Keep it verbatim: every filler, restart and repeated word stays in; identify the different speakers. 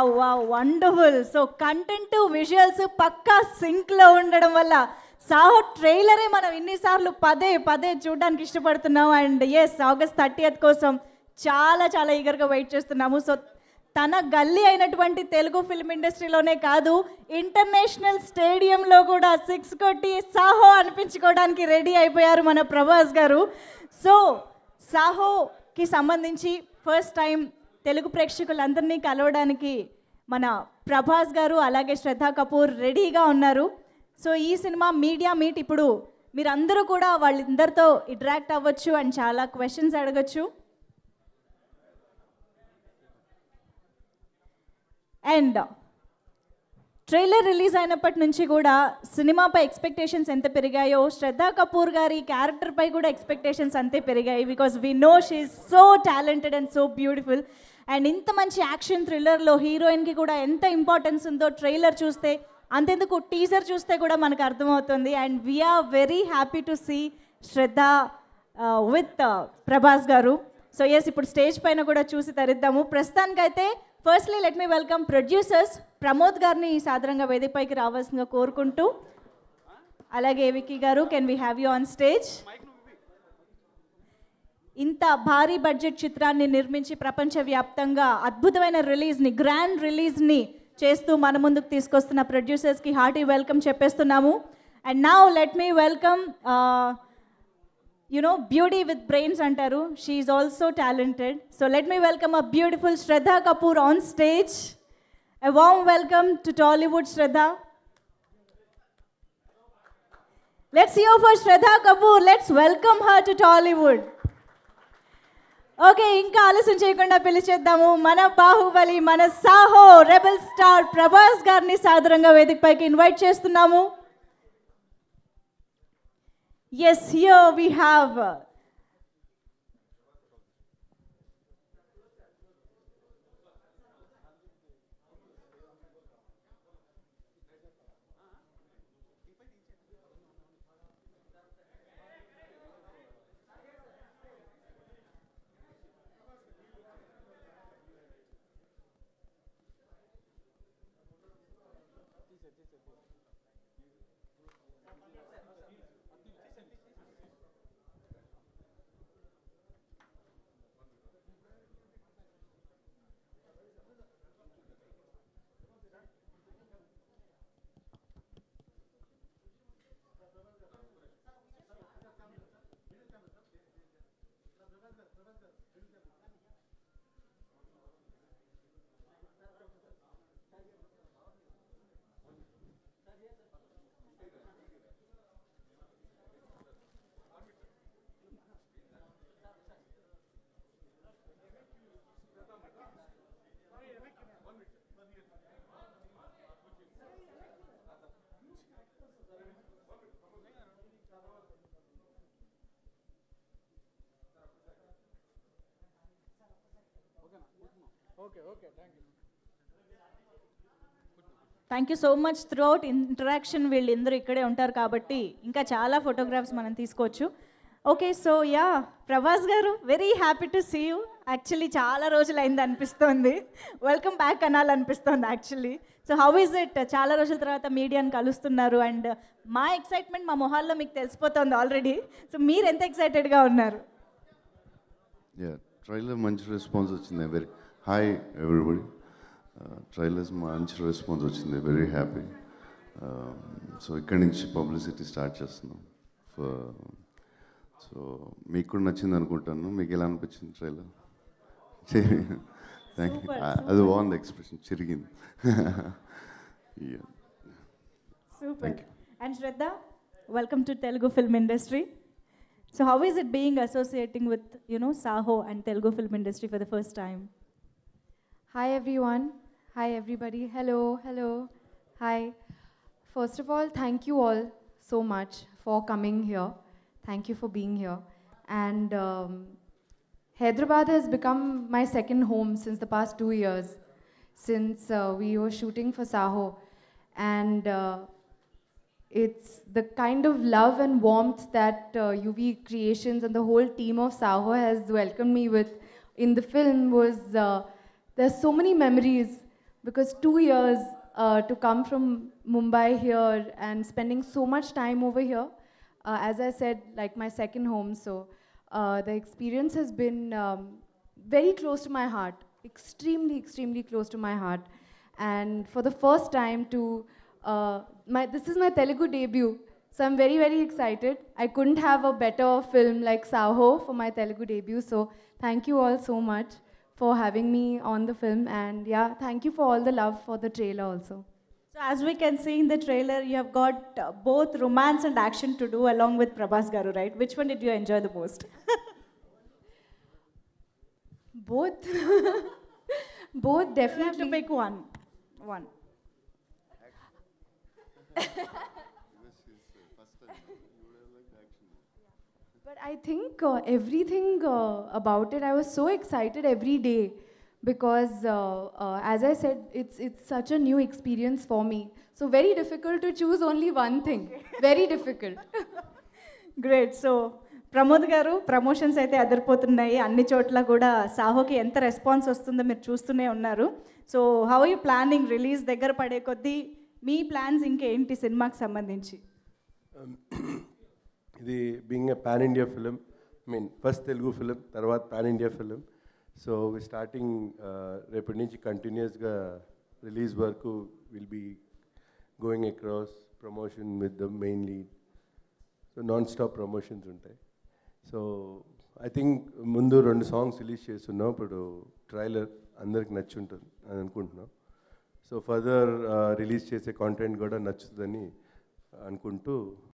Speaker 1: Wow wow wonderful. So content visuals పక్కా సింక్లో ఉండడం వల్ల సాహో ట్రైలరే మనం ఇన్నిసార్లు పదే పదే చూడడానికి ఇష్టపడుతున్నాం. అండ్ ఎస్, ఆగస్ట్ థర్టీయత్ కోసం చాలా చాలా ఈగర్గా వెయిట్ చేస్తున్నాము. సో తన గల్లీ అయినటువంటి తెలుగు ఫిల్మ్ ఇండస్ట్రీలోనే కాదు, ఇంటర్నేషనల్ స్టేడియంలో కూడా సిక్స్ కొట్టి సాహో అనిపించుకోవడానికి రెడీ అయిపోయారు మన ప్రభాస్ గారు. సో సాహోకి సంబంధించి ఫస్ట్ టైం తెలుగు ప్రేక్షకులందరినీ కలవడానికి మన ప్రభాస్ గారు అలాగే శ్రద్ధా కపూర్ రెడీగా ఉన్నారు. సో ఈ సినిమా మీడియా మీట్, ఇప్పుడు మీరందరూ కూడా వాళ్ళందరితో ఇంటరాక్ట్ అవ్వచ్చు అండ్ చాలా క్వశ్చన్స్ అడగచ్చు. అండ్ ట్రైలర్ రిలీజ్ అయినప్పటి నుంచి కూడా సినిమాపై ఎక్స్పెక్టేషన్స్ ఎంత పెరిగాయో, శ్రద్ధా కపూర్ గారి క్యారెక్టర్పై కూడా ఎక్స్పెక్టేషన్స్ అంతే పెరిగాయి. Because we know she is so talented and so beautiful. And ఇంత మంచి యాక్షన్ థ్రిల్లర్లో హీరోయిన్కి కూడా ఎంత ఇంపార్టెన్స్ ఉందో ట్రైలర్ చూస్తే, అంతెందుకు టీజర్ చూస్తే కూడా మనకు అర్థమవుతుంది. And we are very happy to see Shraddha with Prabhas గారు. సో ఎస్, ఇప్పుడు స్టేజ్ పైన కూడా చూసి తరిద్దాము. ప్రస్తుతానికైతే firstly let me welcome producers Pramod గారిని సాదరంగా వేదికపైకి రావాల్సిందిగా కోరుకుంటూ, అలాగే విక్కీ గారు, can we have you on stage. ఇంత భారీ బడ్జెట్ చిత్రాన్ని నిర్మించి ప్రపంచవ్యాప్తంగా అద్భుతమైన రిలీజ్ని, గ్రాండ్ రిలీజ్ని చేస్తూ మన ముందుకు తీసుకొస్తున్న ప్రొడ్యూసర్స్కి హార్టీ వెల్కమ్ చెప్పేస్తున్నాము. And now let me welcome, you know, beauty with brains antaru. She is also talented. So let me welcome a beautiful Sraddha Kapoor on stage. A warm welcome to Tollywood, Sraddha. Let's hear for Sraddha Kapoor. Let's welcome her to Tollywood. Okay, inka ఆలస్యం చేయకుండా పిలిచేద్దాము మన బాహుబలి, మన Saaho rebel star Prabhas గారిని సాదరంగా వేదికపైకి invite చేస్తున్నాము. Yes, here we have uh,
Speaker 2: Okay, okay, thank you.
Speaker 1: Thank you so much. Throughout interaction వీళ్ళందరూ ఇక్కడే ఉంటారు కాబట్టి ఇంకా చాలా ఫోటోగ్రాఫ్స్ మనం తీసుకోవచ్చు. ఓకే, సో యా ప్రభాస్ గారు, very happy to see you. Actually చాలా రోజులు అయింది అనిపిస్తోంది, వెల్కమ్ బ్యాక్ అనాలనిపిస్తోంది actually. So how is it, చాలా రోజుల తర్వాత మీడియాని కలుస్తున్నారు అండ్ మా ఎక్సైట్మెంట్ మా మొహాల్లో మీకు తెలిసిపోతుంది ఆల్రెడీ. సో మీరు ఎంత ఎక్సైటెడ్గా ఉన్నారు?
Speaker 3: యా, ట్రైలర్ మంచి రెస్పాన్స్ వచ్చింది. Very hi everybody. ట్రైలర్స్ మంచి రెస్పాన్స్ వచ్చింది, వెరీ హ్యాపీ. సో ఇక్కడి నుంచి పబ్లిసిటీ స్టార్ట్ చేస్తున్నాం. సో మీకు కూడా నచ్చింది అనుకుంటాను. మీకు ఎలా అనిపించింది ట్రైలర్? Thank you. అది బాగుంది, ఎక్స్ప్రెషన్ చిరిగింది.
Speaker 1: Super. And Shraddha, welcome to Telugu film industry. So how is it being associating with, you know, Saaho and Telugu film industry for the first time?
Speaker 4: Hi everyone. Hi everybody. Hello, hello. Hi. First of all, thank you all so much for coming here. Thank you for being here. And um, Hyderabad has become my second home since the past two years, since uh, we were shooting for Saaho. And uh, it's the kind of love and warmth that uh, U V Creations and the whole team of Saaho has welcomed me with in the film was, uh, there's so many memories because two years uh, to come from Mumbai here and spending so much time over here, uh, as I said, like my second home. So uh, the experience has been um, very close to my heart, extremely, extremely close to my heart. And for the first time to, uh, my, this is my Telugu debut. So I'm very, very excited. I couldn't have a better film like Saaho for my Telugu debut. So thank you all so much for having me on the film. And yeah, thank you for all the love for the trailer also.
Speaker 1: So as we can see in the trailer, you have got uh, both romance and action to do along with Prabhas Garu, right? Which one did you enjoy the most?
Speaker 4: Both. Both,
Speaker 1: You have
Speaker 4: definitely.
Speaker 1: to pick one. One.
Speaker 4: But I think uh, everything uh, about it, I was so excited every day because, uh, uh, as I said, it's, it's such a new experience for me. So very difficult to choose only one thing. Very difficult.
Speaker 1: Great so Pramod గారు promotions అయితే అదిరిపోతున్నాయి అన్ని చోట్ల కూడా సాహోకి ఎంత response వస్తుందో మీరు చూస్తూనే ఉన్నారు so how you planning release దగ్గర పడే కొద్దీ మీ ప్లాన్స్ ఇంకేంటి సినిమాకి సంబంధించి
Speaker 5: ఇది being a pan India film I mean first Telugu film తర్వాత pan India film so we starting రేపటి నుంచి కంటిన్యూస్గా రిలీజ్ వరకు will be going across promotion with the main lead so non stop promotions ఉంటాయి సో ఐ థింక్ ముందు రెండు songs release చేస్తున్నాం ఇప్పుడు ట్రైలర్ అందరికి నచ్చి ఉంటుంది అని అనుకుంటున్నాం సో ఫర్దర్ రిలీజ్ చేసే కాంటెంట్ కూడా నచ్చుతుందని అనుకుంటూ